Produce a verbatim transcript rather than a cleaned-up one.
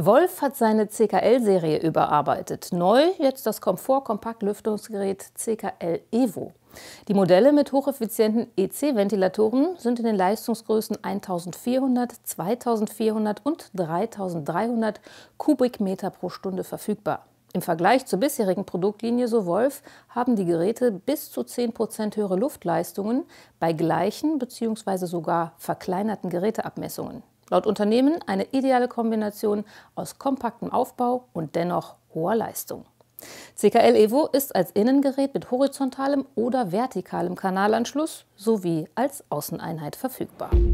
Wolf hat seine C K L-Serie überarbeitet. Neu jetzt das Komfort-Kompakt-Lüftungsgerät C K L Evo. Die Modelle mit hocheffizienten E C-Ventilatoren sind in den Leistungsgrößen eintausendvierhundert, zweitausendvierhundert und dreitausenddreihundert Kubikmeter pro Stunde verfügbar. Im Vergleich zur bisherigen Produktlinie, so Wolf, haben die Geräte bis zu zehn Prozent höhere Luftleistungen bei gleichen bzw. sogar verkleinerten Geräteabmessungen. Laut Unternehmen eine ideale Kombination aus kompaktem Aufbau und dennoch hoher Leistung. C K L Evo ist als Innengerät mit horizontalem oder vertikalem Kanalanschluss sowie als Außeneinheit verfügbar.